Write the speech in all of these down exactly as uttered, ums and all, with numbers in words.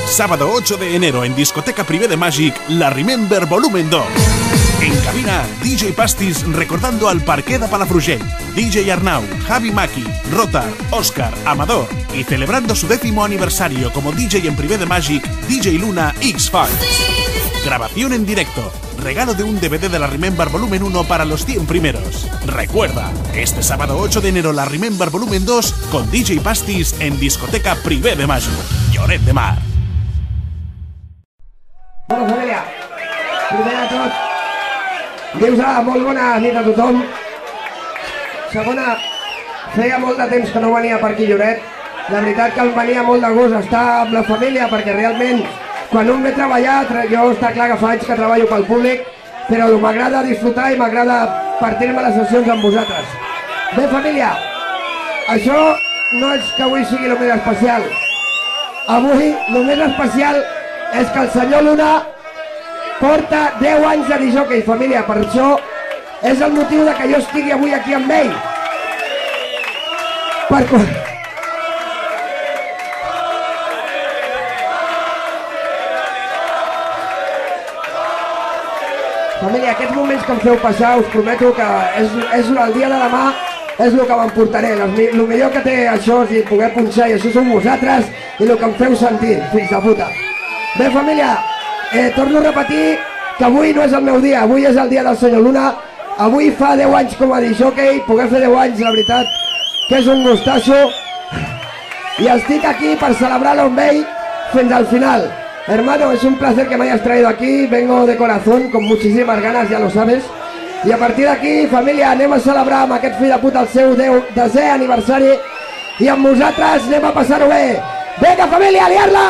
Sábado ocho de enero en Discoteca Privé de Magic, la Remember Volumen dos. En cabina, D J Pastis recordando al Parqué de Palafrugell, D J Arnau, Javi Maki, Rotar, Óscar, Amador y celebrando su décimo aniversario como D J en Privé de Magic, D J Luna X-Files. Grabación en directo, regalo de un D V D de la Remember Volumen uno para los cien primeros. Recuerda, este sábado ocho de enero la Remember Volumen dos con D J Pastis en Discoteca Privé de Magic, Lloret de Mar. Bona família, primer de tot, dir-vos molt bona nit a tothom. Segona, feia molt de temps que no venia per aquí Lloret. La veritat que em venia molt de gust estar amb la família perquè realment quan un ve a treballar, jo està clar que fa anys que treballo pel públic, però m'agrada disfrutar i m'agrada partir-me les sessions amb vosaltres. Bé família, això no és que avui sigui el més especial. Avui el més especial és que el senyor Luna porta deu anys de discjòquei, família, per això és el motiu de que jo estigui avui aquí amb ell. Per quan... Família, aquests moments que em feu passar, us prometo que és, és el dia de demà, és el que m'emportaré. El millor que té això és poder punxar i això som vosaltres i el que em feu sentir, fills de puta. Bé, família, eh, torno a repetir que avui no és el meu dia, avui és el dia del senyor Luna. Avui fa deu anys com a discjòquei, poder fer deu anys, la veritat, que és un gustasso. Y estic aquí para celebrarlo amb ell fins al final. Hermano, es un placer que me hayas traído aquí, vengo de corazón, con muchísimas ganas, ya lo sabes. Y a partir d'aquí, família, anem a celebrar amb aquest fill de puta el seu desè aniversari i amb vosaltres anem a passar-ho bé. Vinga, família, a liar-la!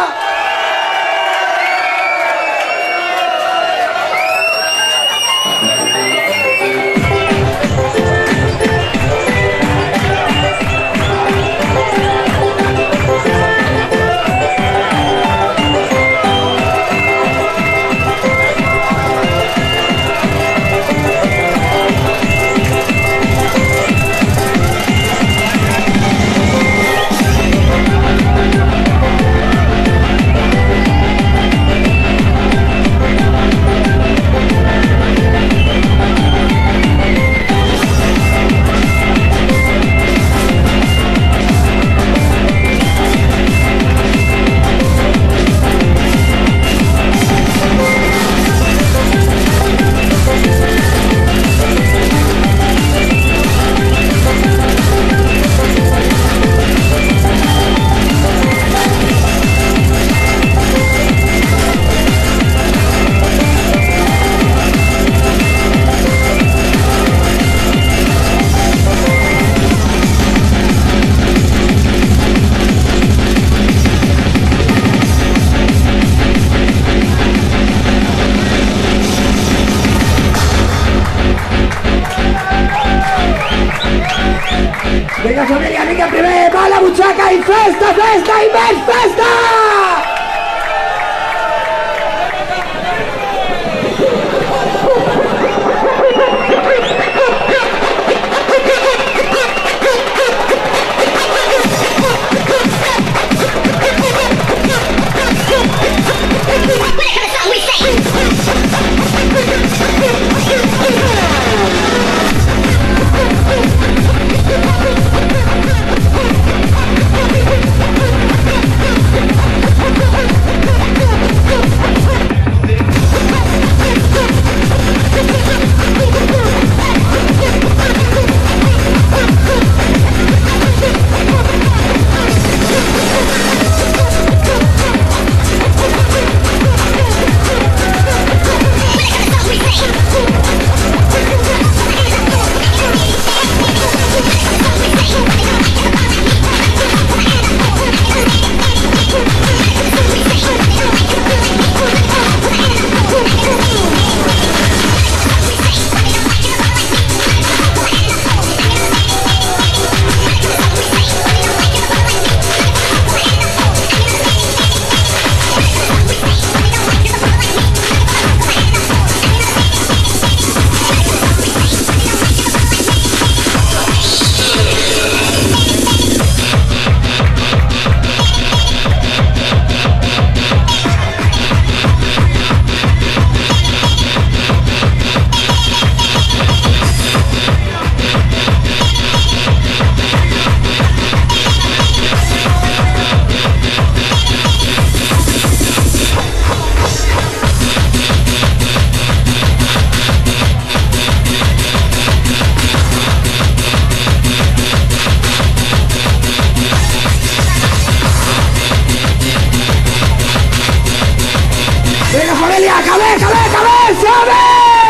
que bé, que bé, que bé, som-hi!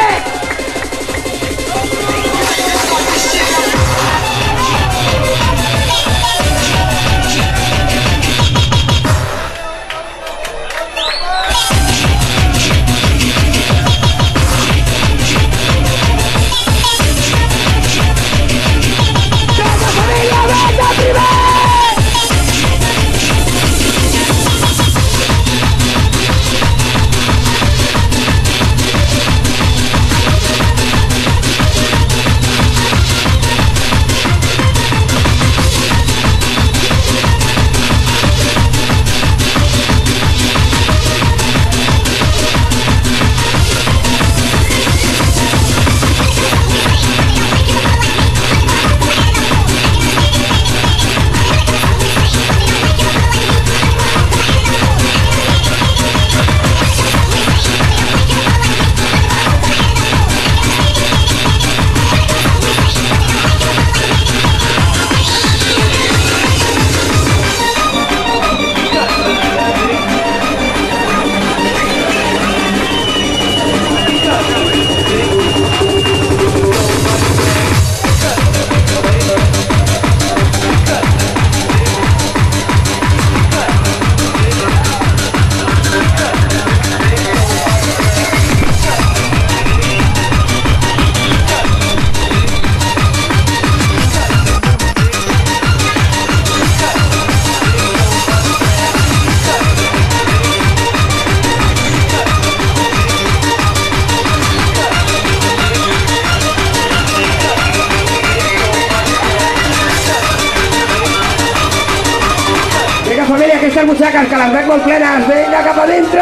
Aquestes butxaques que les veig molt plenes, vinga cap a dintre!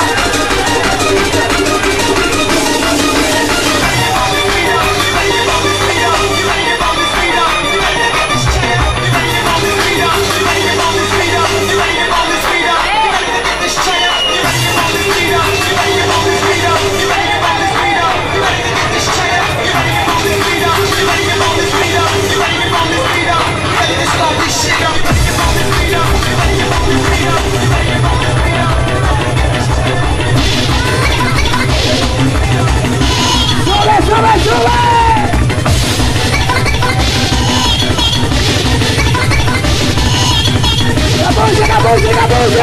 ¡Música, música!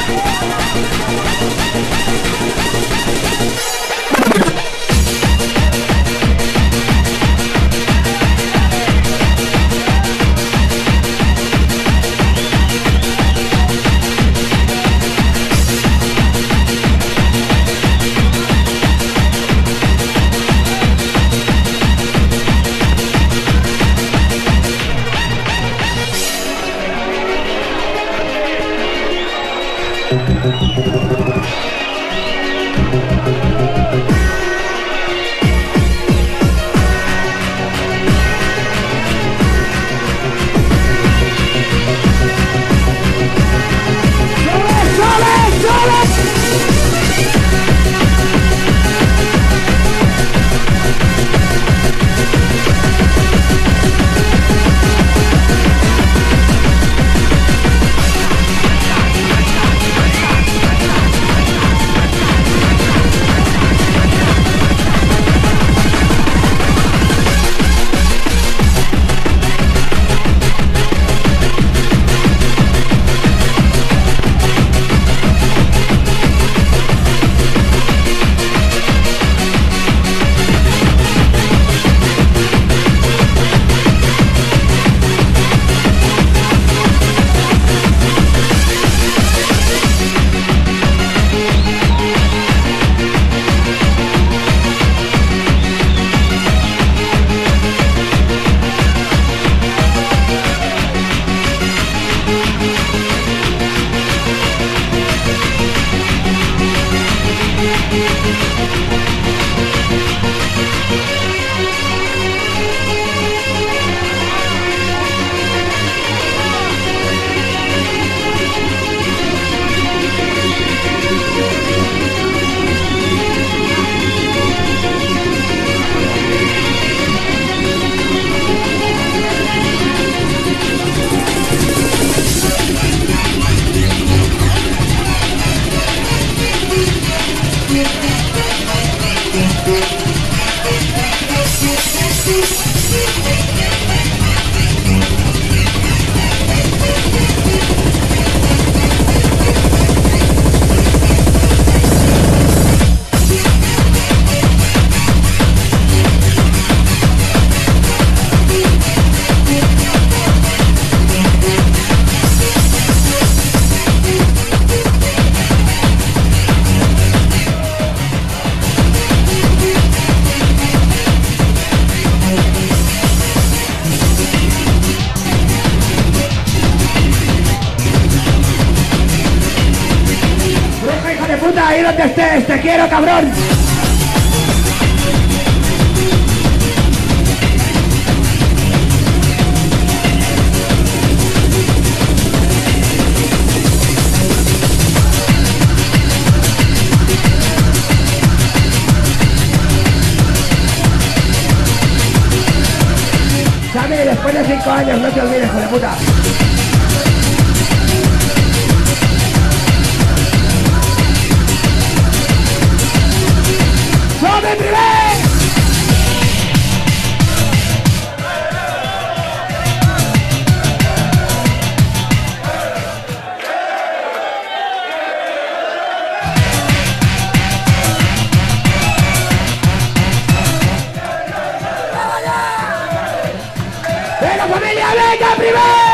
Ahí donde estés, te quiero, cabrón. Sammy, después de cinco años, no te olvides, hijo de puta. ¡Sobe primer! ¡Venga, familia, venga, primer!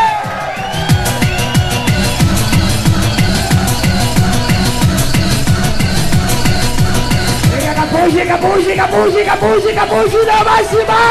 Música, música, música, música, música máxima.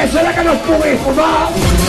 això de que no es pugui fumar.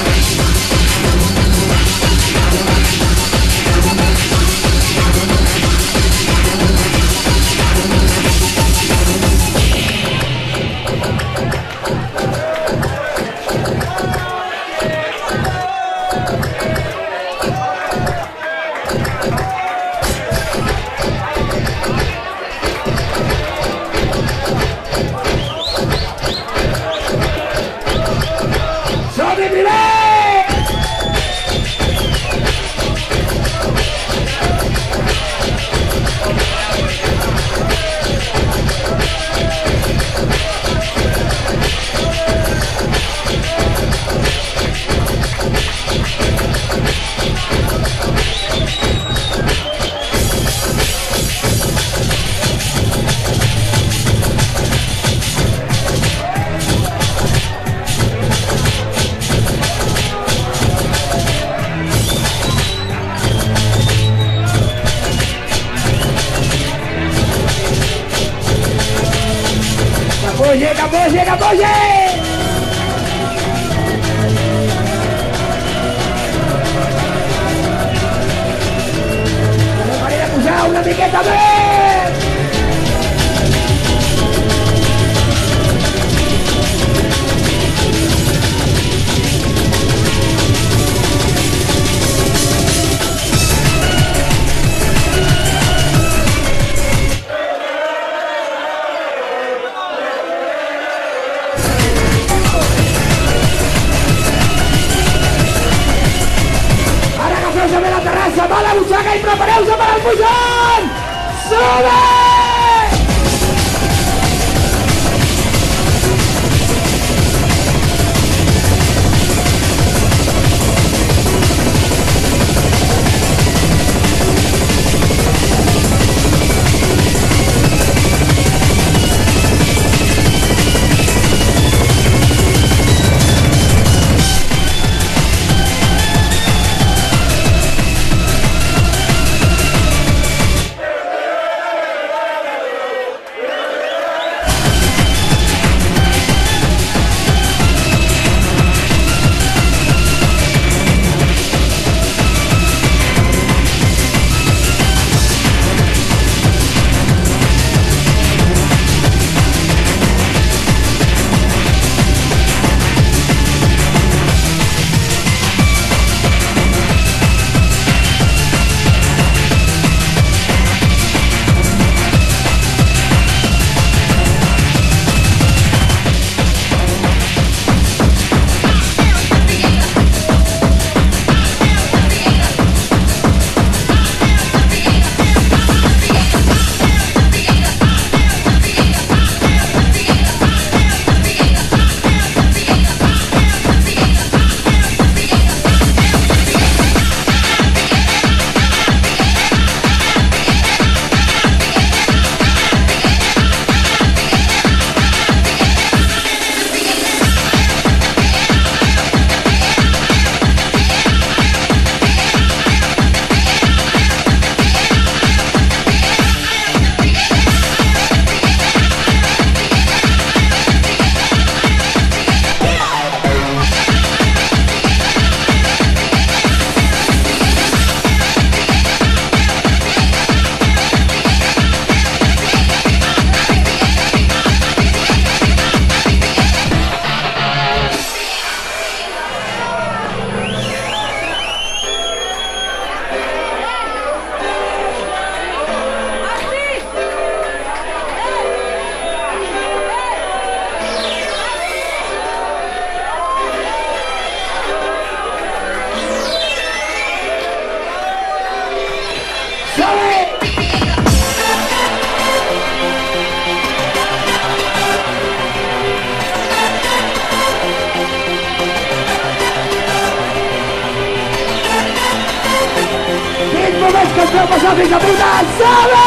¡Capolle, capolle, capolle! ¡No paré de pujar una miqueta més! Agafeu-se bé la terrassa, va a la butxaca i prepareu-se per al pujant! Sube! només que ens veu passar fins a puta Sabe!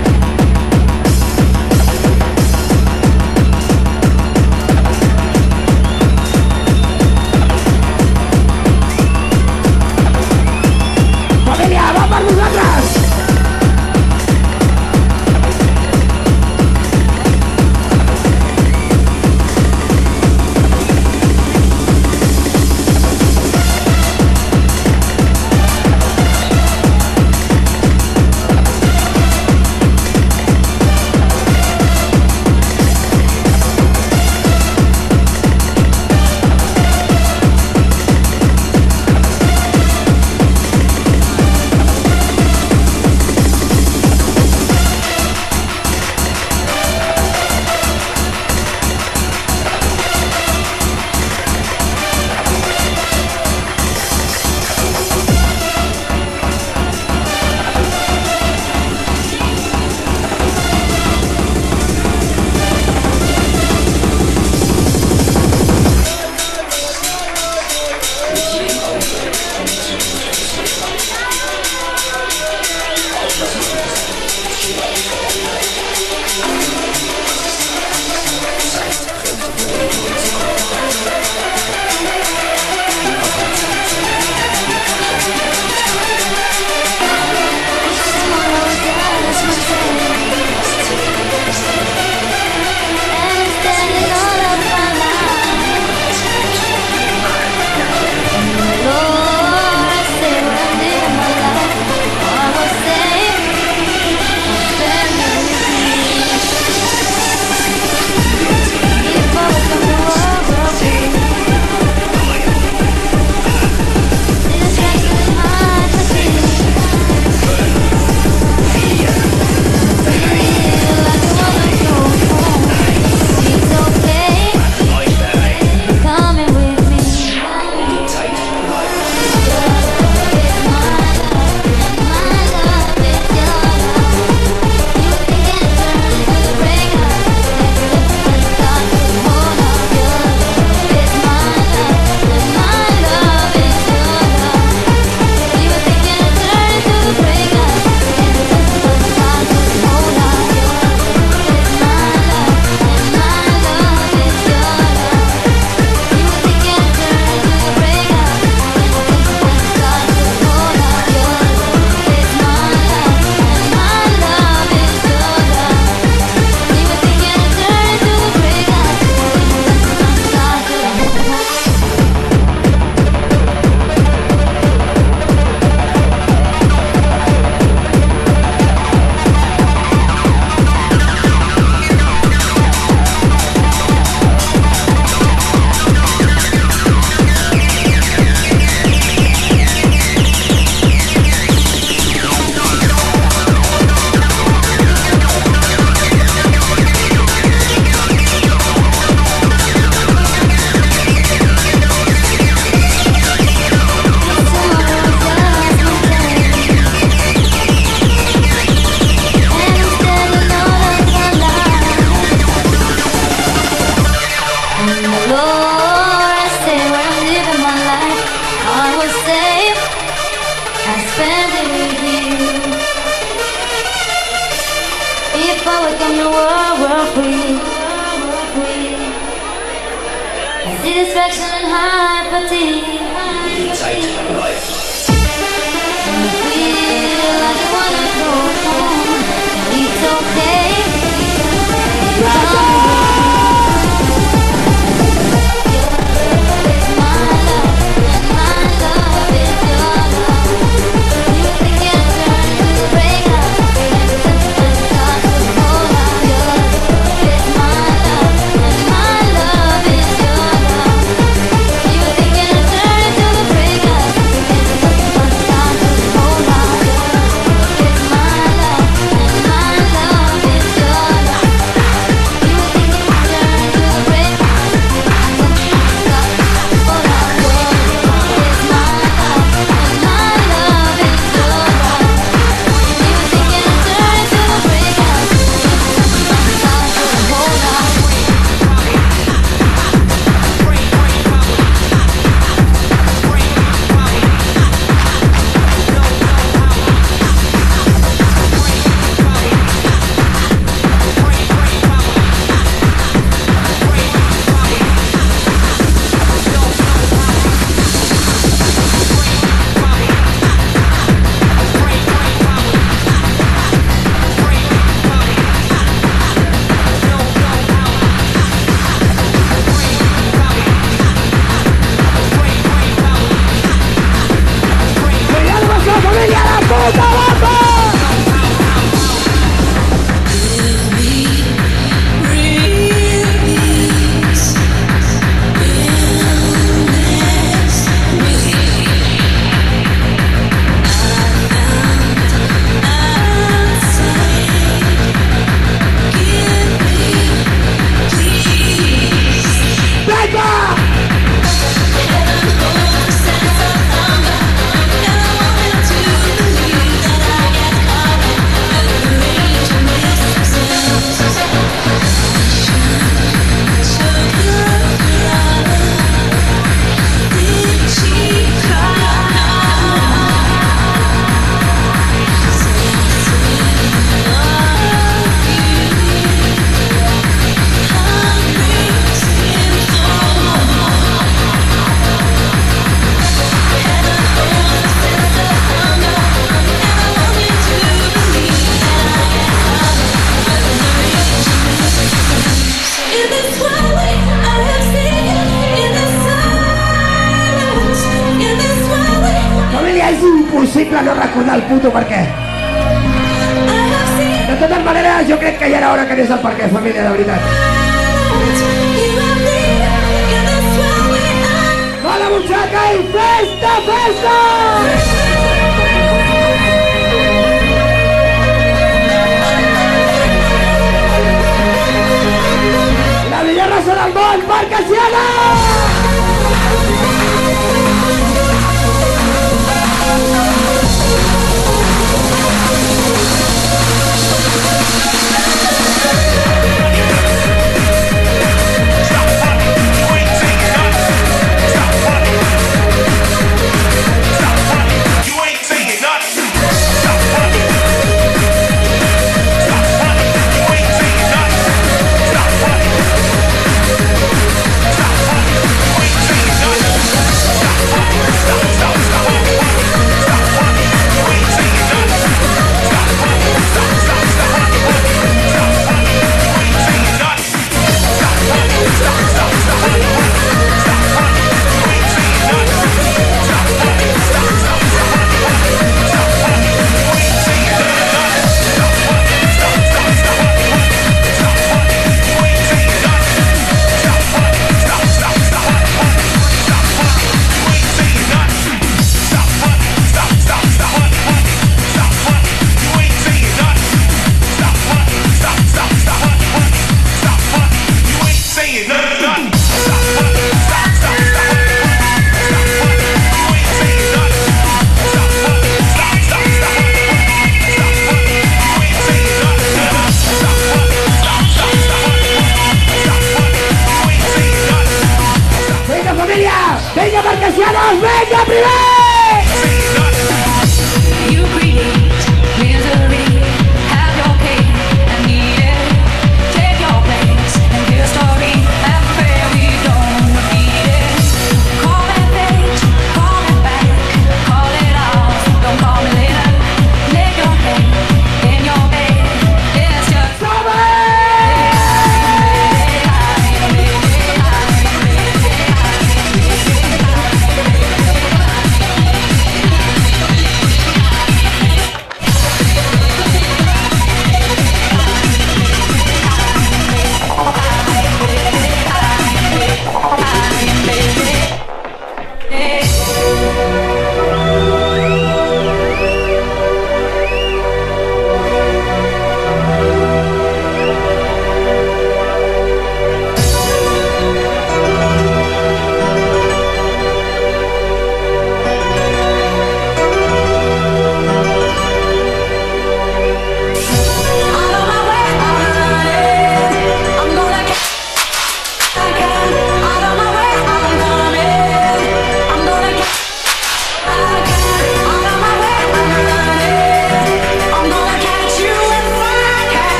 impossible no recordar el puto per què. De totes maneres, jo crec que ja era hora que anés al per què, família, de veritat. Va la butxaca i festa, festa! La millor raça del món, Marcasiana! ¡Venga, Marcasianos! ¡Venga, primer!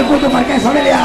explico per què, família.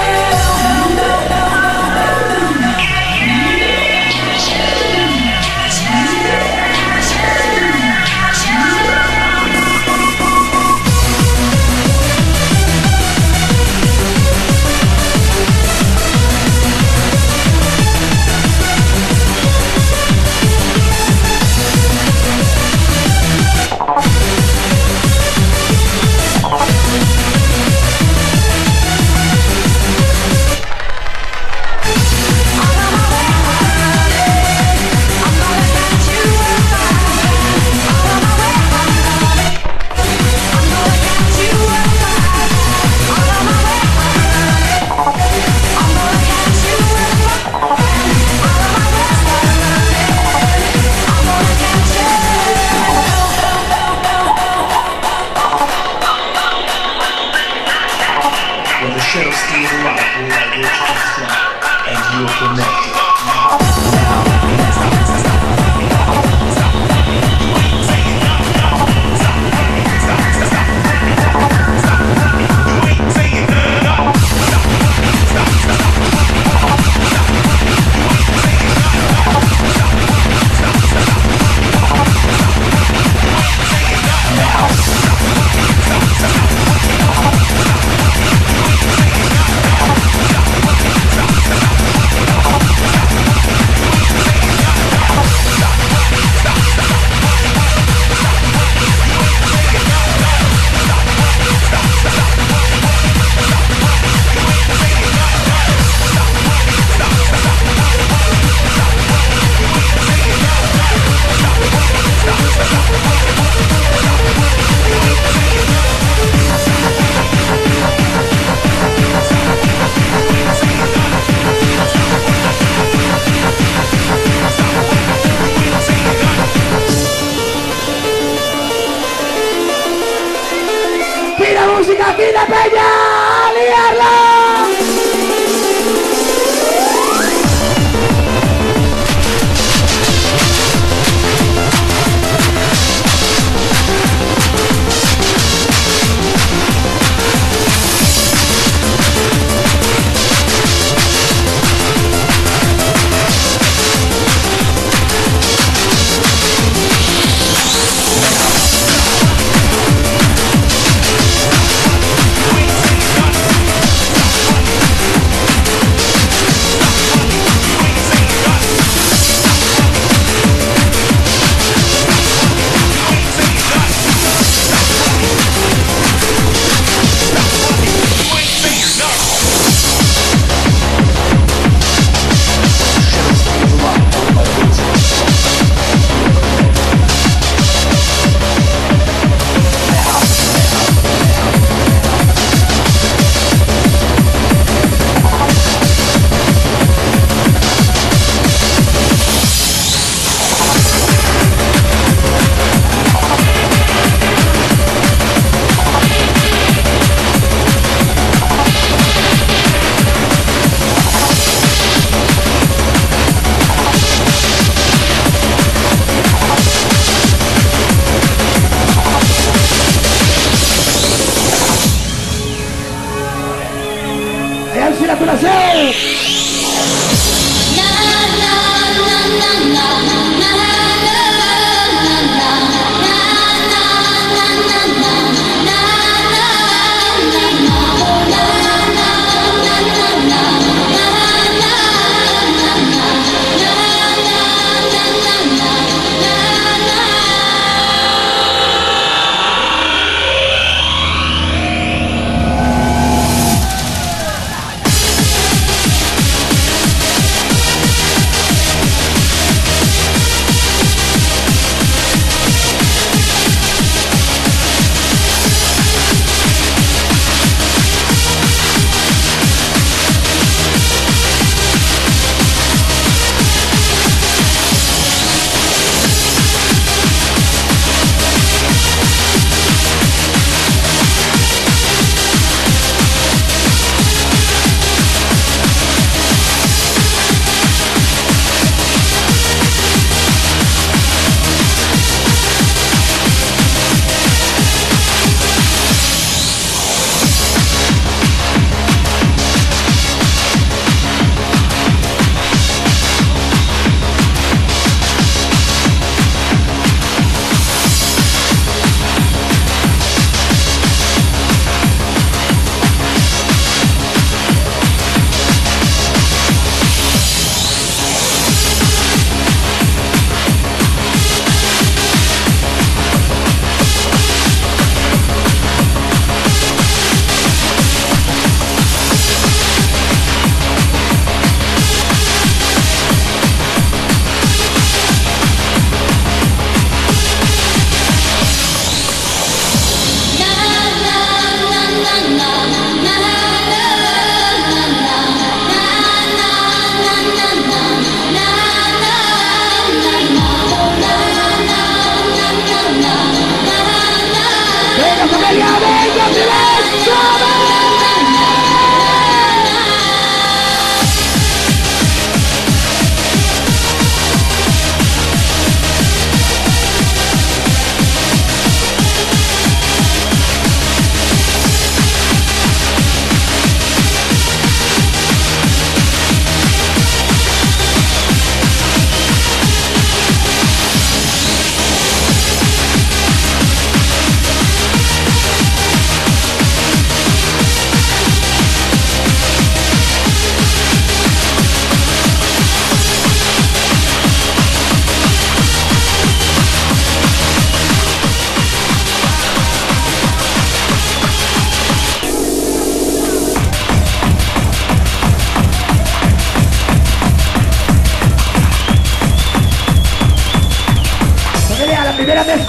Música, quina penya, a liar-la!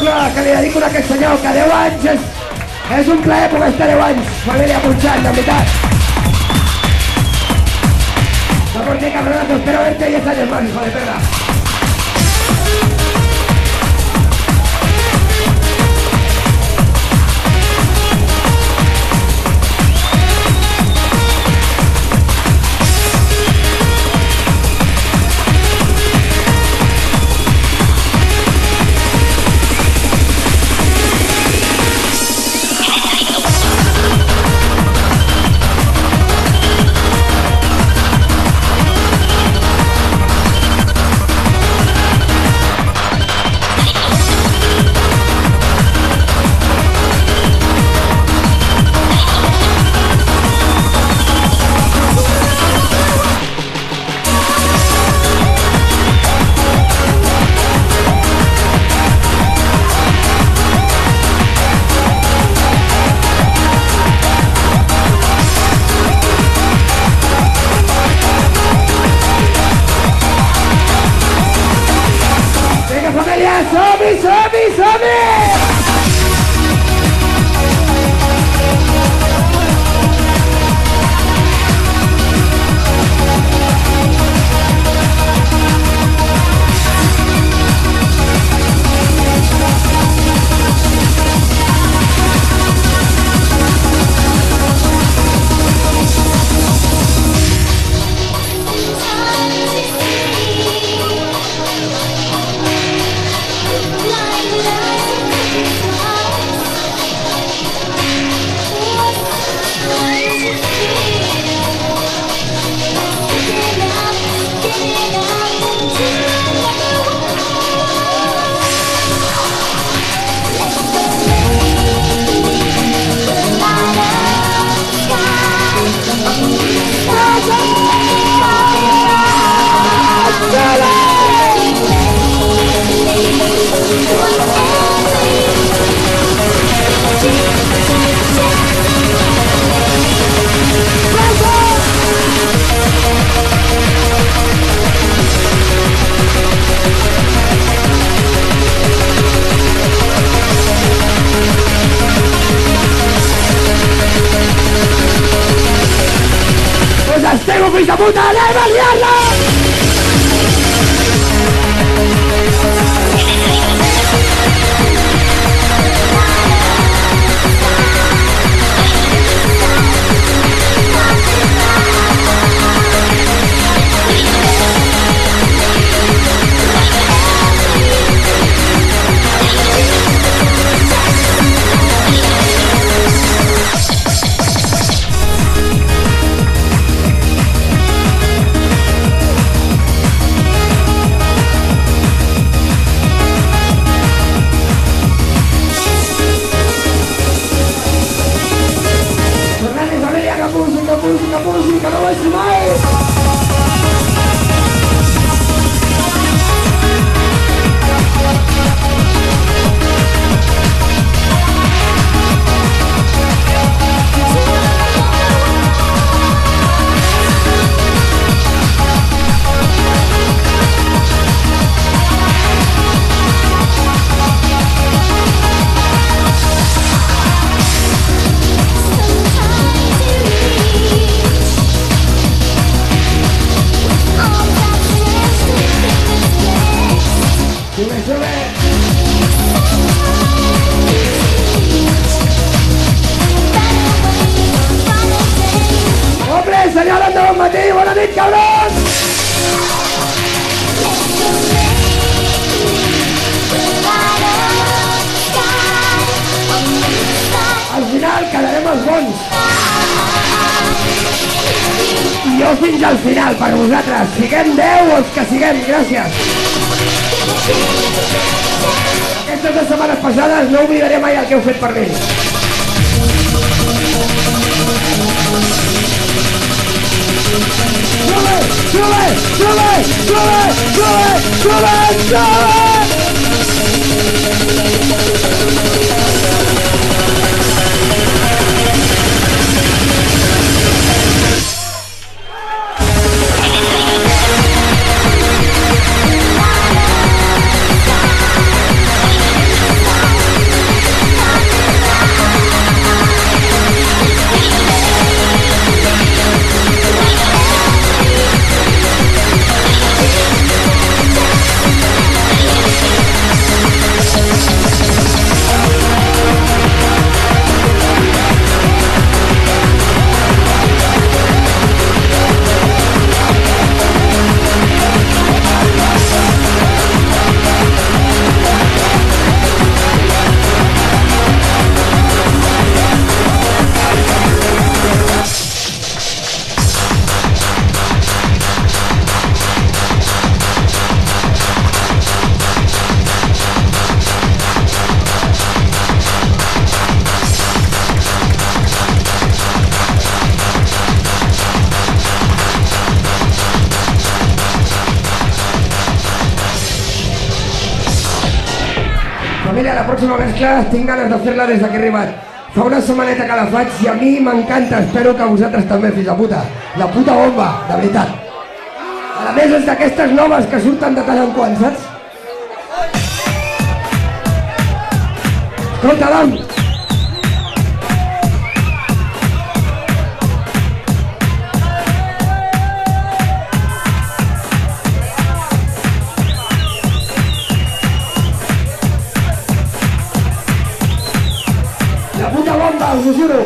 flor que li dedico a aquest senyor, que deu anys és, és un plaer poder estar deu anys, família punxant, de veritat. No por qué, cabronazo, espero verte diez años más, hijo de perra. Som-hi, som-hi, som-hi! ¡Tengo fills de puta! ¡Anem a liar-la! Música, música, no vais mais! Senyalen de bon matí, bona nit, cabrons! Al final quedarem els bons. I jo fins al final, per vosaltres. Siguem deu els que siguem, gràcies. Aquestes dues setmanes passades no oblidaré mai el que heu fet per mi. Sube, sube, sube, sube, sube, sube, sube. pròxima mescla tinc ganes de fer-la des que he arribat. Fa una setmaneta que la faig i a mi m'encanta, espero que vosaltres també, fills de puta. La puta bomba, de veritat. A més és d'aquestes noves que surten de tant en quant, saps? Escolta, Adam! La puta bomba, us ho juro!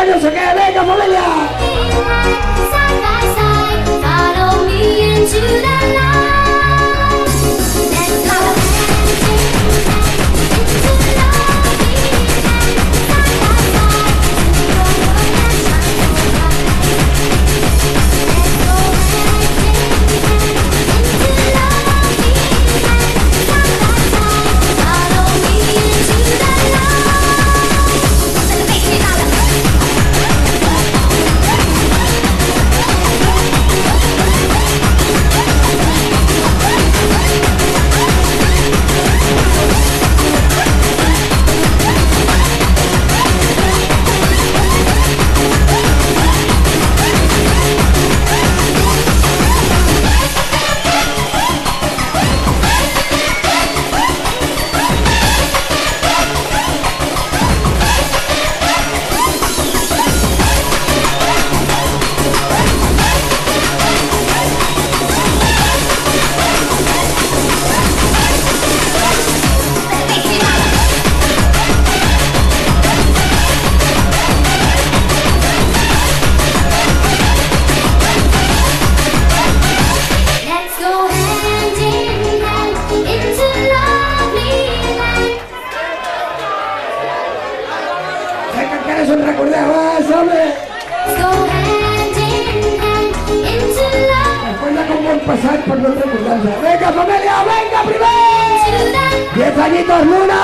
no sé qué, venga familia. Side by side, follow me into the light. Let's go pasar por no recordarse. ¡Venga familia, venga primero! ¡Diez añitos Luna!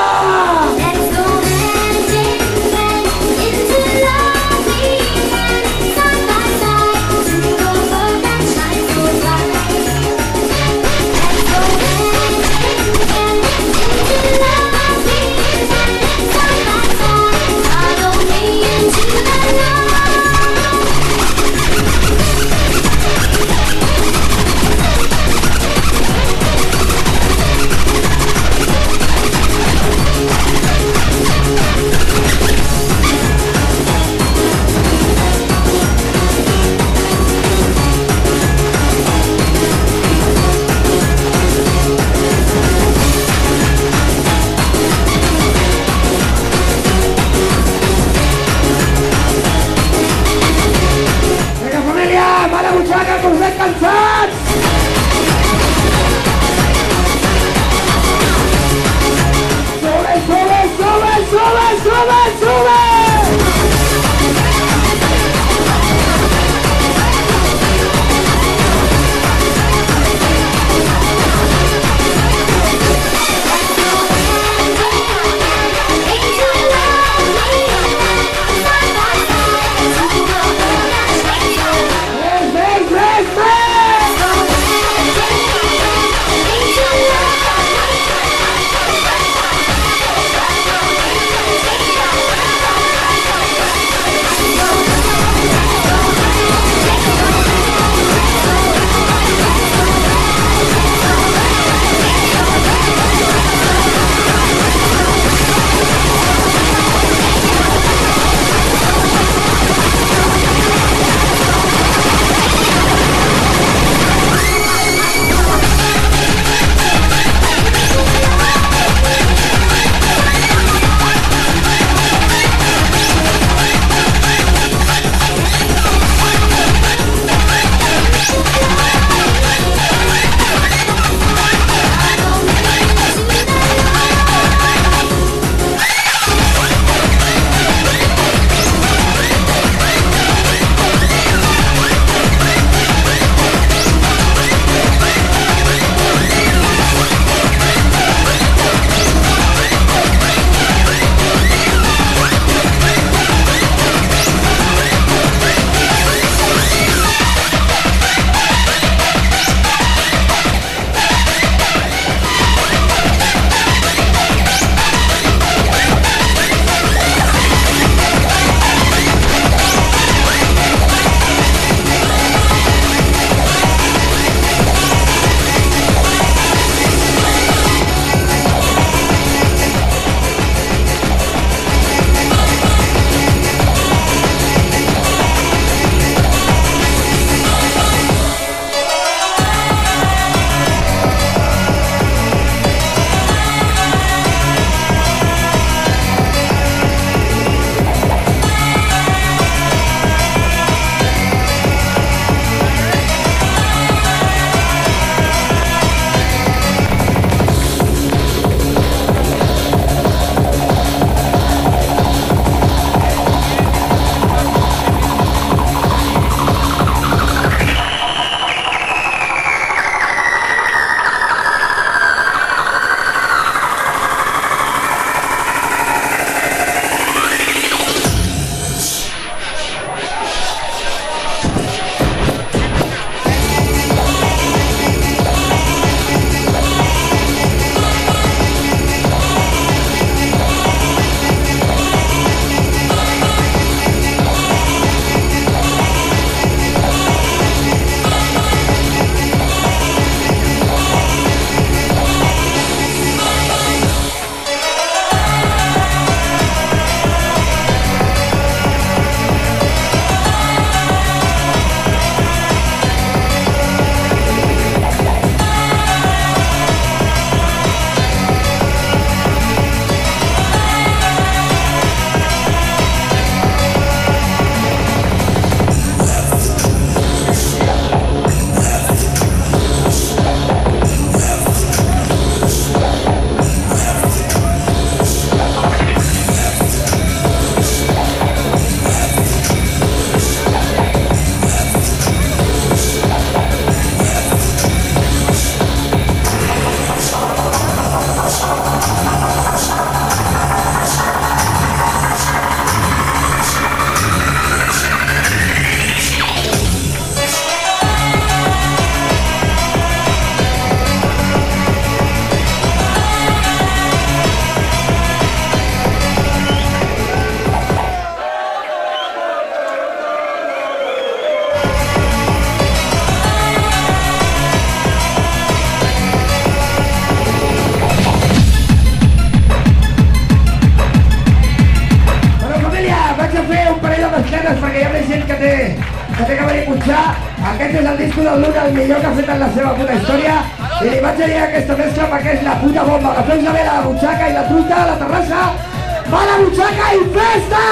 butxaques perquè hi ha més gent que té que té que venir a punxar. Aquest és el disco del Luna, el millor que ha fet en la seva puta història, i li vaig a dir aquesta mescla perquè és la puta bomba. Agafeu-se bé la butxaca i la truita a la terrassa. Va la butxaca i festa!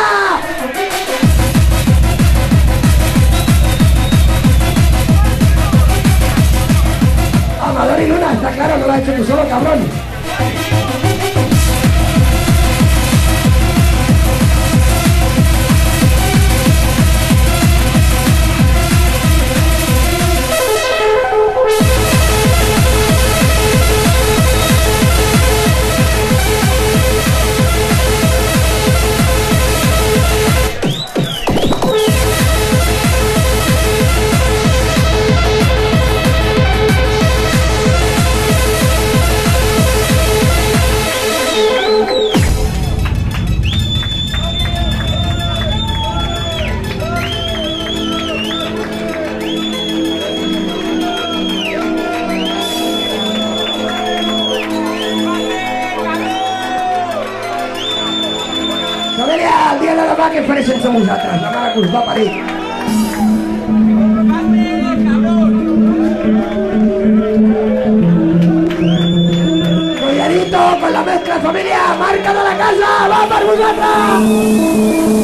Amador y Luna, está claro, no lo has hecho tú solo, cabrón. Família, el dia de demà què faré sense vosaltres? La mare que us va parir. Collarito con la mezcla, familia, marca de la casa, va per vosaltres!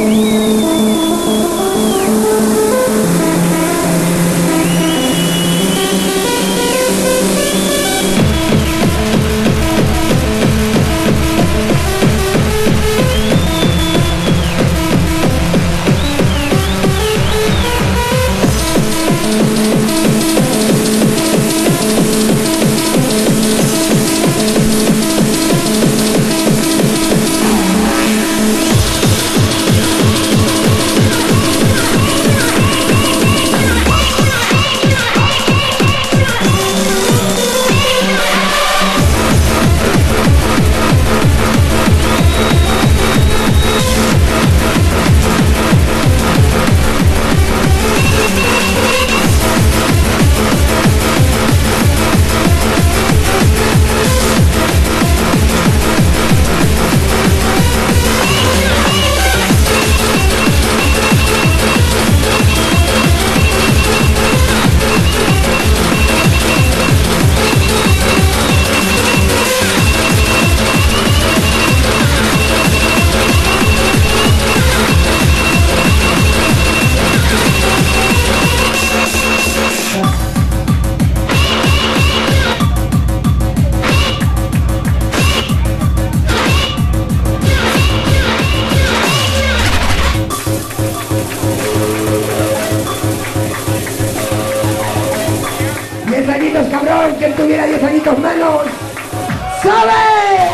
diez añitos, cabrón, quien tuviera diez añitos menos, ¡sabe!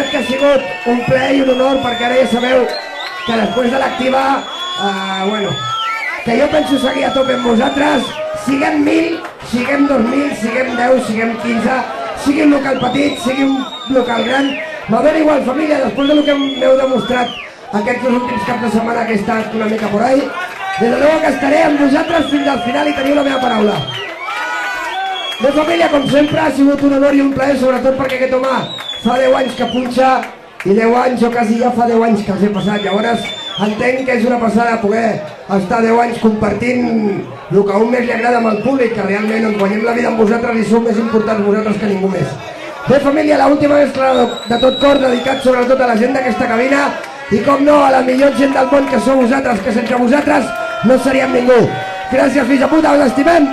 veritat que ha sigut un plaer i un honor, perquè ara ja sabeu que després de l'activa, eh, bueno, que jo penso seguir a tope amb vosaltres, siguem mil, siguem dos mil, siguem deu, siguem quinze, sigui un local petit, sigui un local gran, m'ha ben igual, família, després del que m'heu demostrat aquests dos últims caps de setmana que he estat una mica por ahí, des de luego que estaré amb vosaltres fins al final i teniu la meva paraula. De família, com sempre, ha sigut un honor i un plaer, sobretot perquè aquest home fa deu anys que punxa i deu anys o quasi ja fa deu anys que els he passat. Llavors entenc que és una passada poder estar deu anys compartint el que a un més li agrada amb el públic, que realment ens guanyem la vida amb vosaltres i sou més importants vosaltres que ningú més. Bé, família, l'última mescla de tot cor dedicat sobretot a la gent d'aquesta cabina i, com no, a la millor gent del món que sou vosaltres, que sense vosaltres no seríem ningú. Gràcies, fills de puta, us estimem!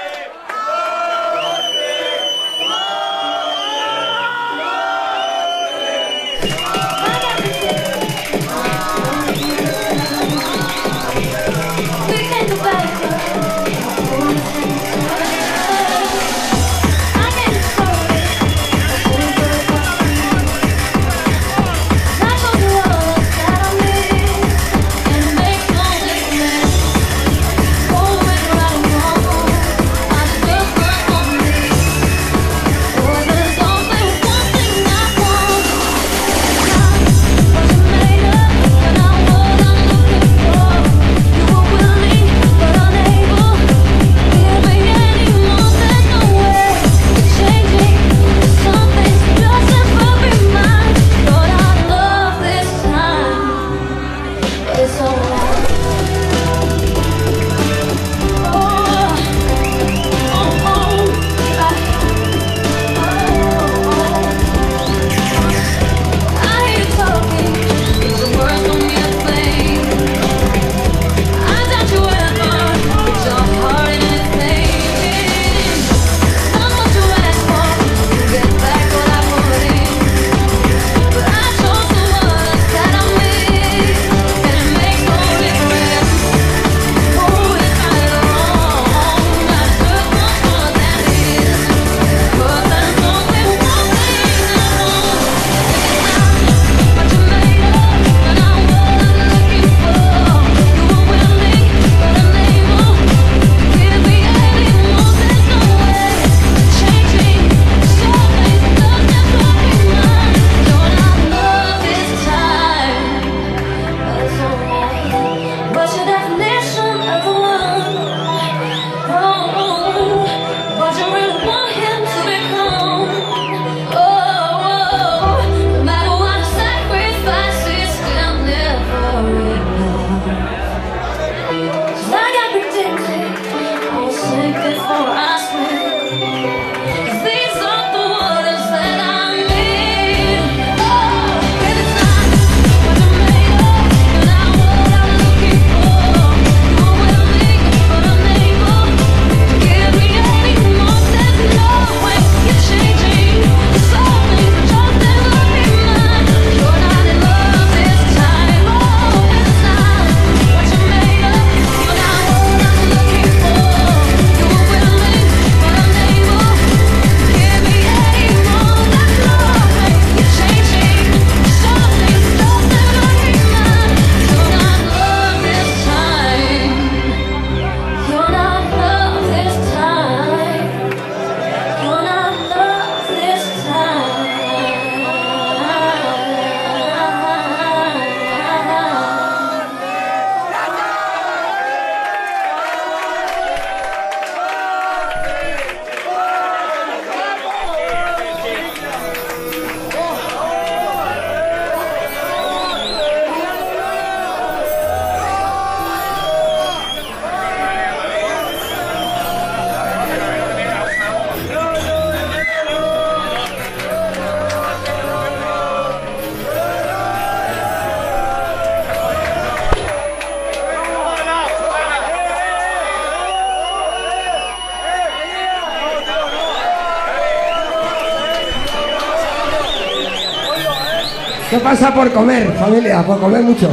¿Qué pasa por comer, familia? Por comer mucho.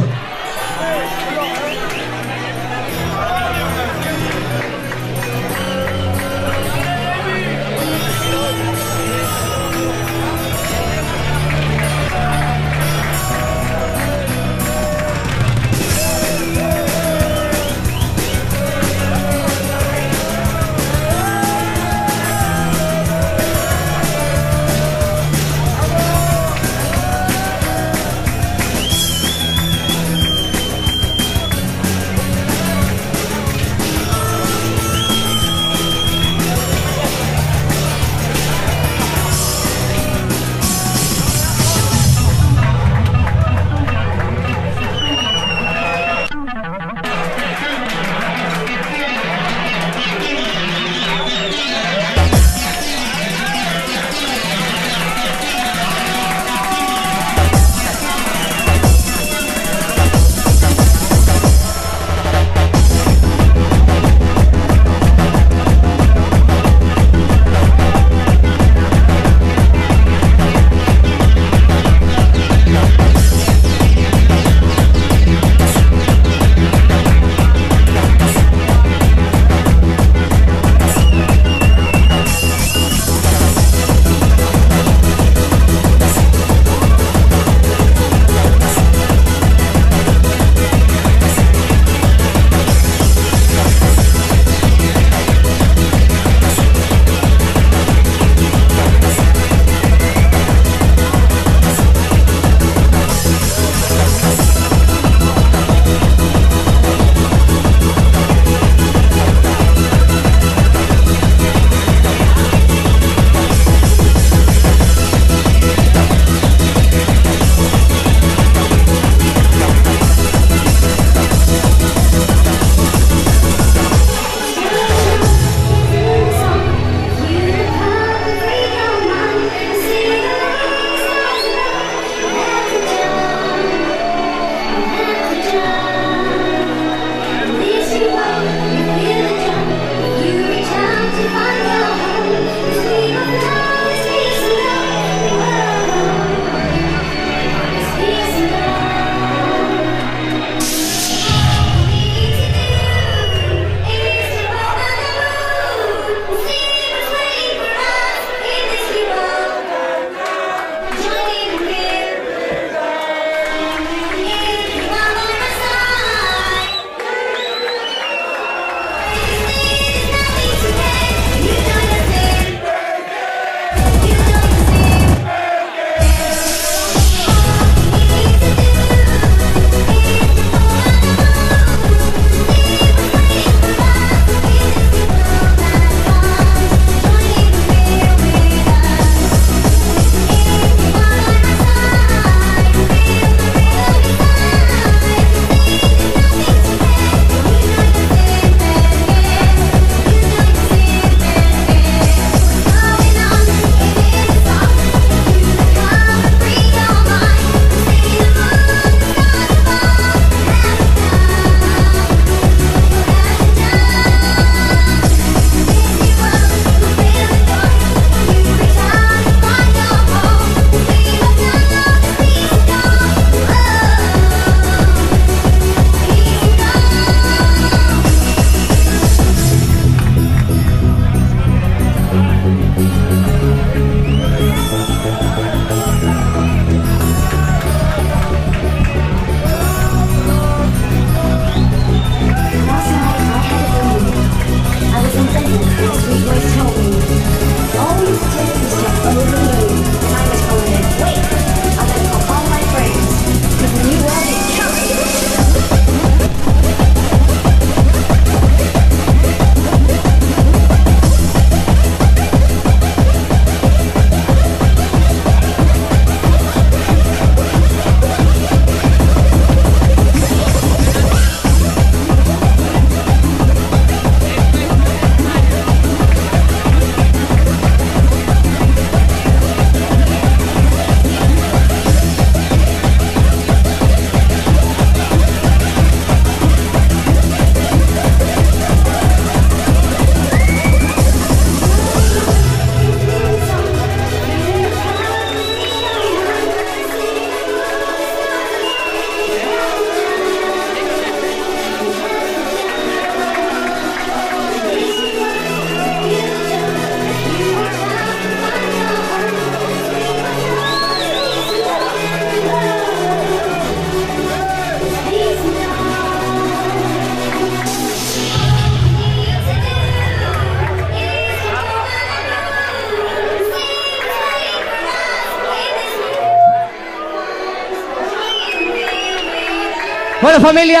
Bueno, familia.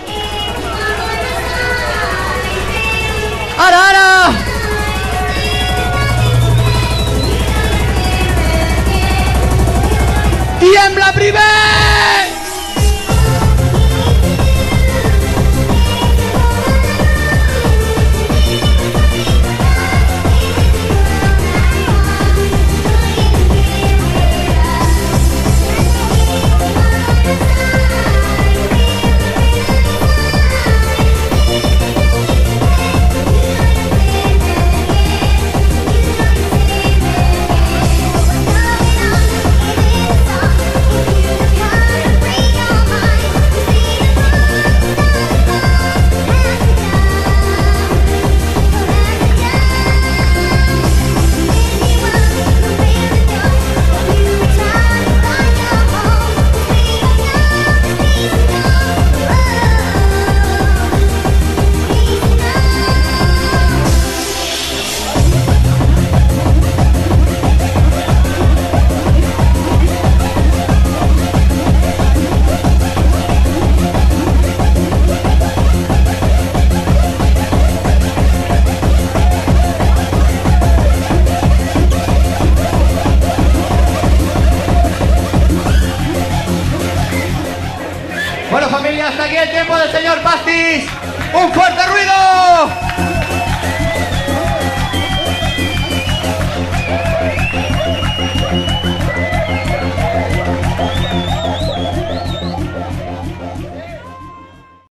¡Ara, ara! ¡Tiembla primer! Bueno, familia, hasta aquí el tiempo del señor Pastis. ¡Un fuerte ruido!